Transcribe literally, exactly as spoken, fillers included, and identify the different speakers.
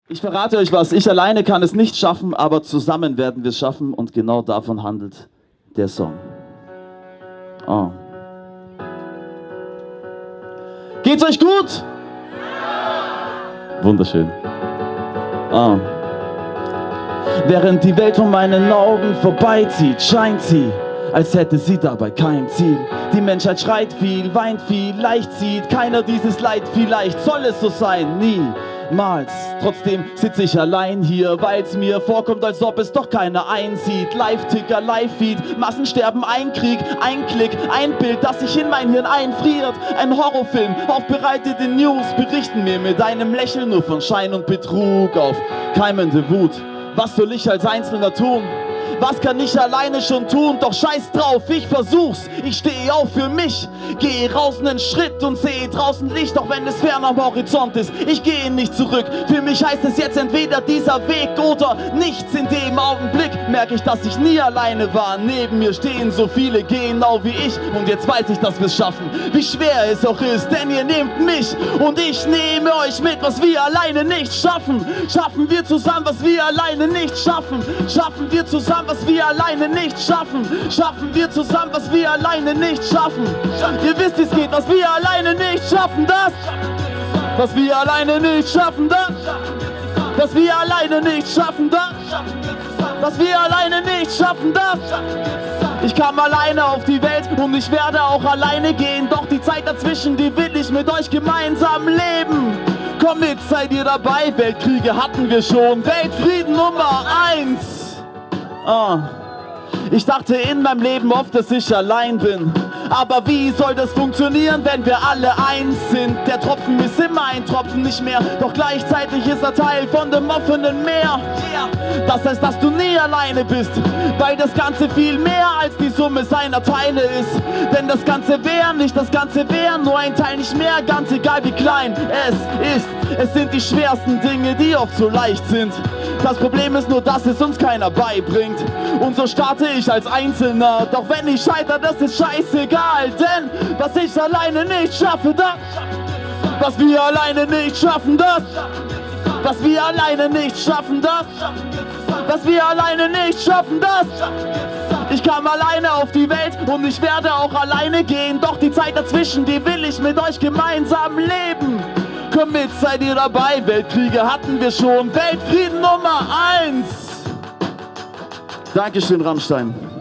Speaker 1: Ich verrate euch was, ich alleine kann es nicht schaffen, aber zusammen werden wir es schaffen und genau davon handelt der Song. Oh. Geht's euch gut? Wunderschön. Oh. Während die Welt von meinen Augen vorbeizieht, scheint sie, als hätte sie dabei kein Ziel. Die Menschheit schreit viel, weint viel, leicht sieht keiner dieses Leid. Vielleicht soll es so sein, niemals. Trotzdem sitze ich allein hier, weil's mir vorkommt, als ob es doch keiner einsieht. Live-Ticker, Live-Feed, Massensterben, ein Krieg, ein Klick, ein Bild, das sich in mein Hirn einfriert. Ein Horrorfilm, aufbereitet in News, berichten mir mit einem Lächeln nur von Schein und Betrug auf keimende Wut. Was soll ich als Einzelner tun? Was kann ich alleine schon tun? Doch scheiß drauf, ich versuch's. Ich stehe auf für mich, gehe raus einen Schritt und sehe draußen Licht, auch wenn es fern am Horizont ist. Ich gehe nicht zurück. Für mich heißt es jetzt entweder dieser Weg oder nichts. In dem Augenblick merke ich, dass ich nie alleine war. Neben mir stehen so viele, genau wie ich. Und jetzt weiß ich, dass wir's schaffen. Wie schwer es auch ist, denn ihr nehmt mich und ich nehme euch mit, was wir alleine nicht schaffen. Schaffen wir zusammen, was wir alleine nicht schaffen. Schaffen wir zusammen, was wir alleine nicht schaffen. Schaffen wir zusammen, was wir alleine nicht schaffen. Ihr wisst, wie es geht, was wir alleine nicht schaffen, das. Was wir alleine nicht schaffen, das. Was wir alleine nicht schaffen, das. Was wir alleine nicht schaffen, das. Ich kam alleine auf die Welt und ich werde auch alleine gehen. Doch die Zeit dazwischen, die will ich mit euch gemeinsam leben. Komm mit, seid ihr dabei? Weltkriege hatten wir schon. Weltfrieden Nummer eins. Oh. Ich dachte in meinem Leben oft, dass ich allein bin. Aber wie soll das funktionieren, wenn wir alle eins sind? Der Tropfen ist immer ein Tropfen, nicht mehr. Doch gleichzeitig ist er Teil von dem offenen Meer. Das heißt, dass du nie alleine bist, weil das Ganze viel mehr als die Summe seiner Teile ist. Denn das Ganze wäre nicht das Ganze wäre, nur ein Teil nicht mehr, ganz egal wie klein es ist. Es sind die schwersten Dinge, die oft so leicht sind. Das Problem ist nur, dass es uns keiner beibringt. Und so starte ich als Einzelner. Doch wenn ich scheitere, das ist scheißegal. Denn was ich alleine nicht schaffe, das. Was wir alleine nicht schaffen, das. Was wir alleine nicht schaffen, das. Was wir alleine nicht schaffen, das. Ich kam alleine auf die Welt und ich werde auch alleine gehen. Doch die Zeit dazwischen, die will ich mit euch gemeinsam leben. Komm mit, seid ihr dabei? Weltkriege hatten wir schon. Weltfrieden Nummer eins. Dankeschön, Rammstein.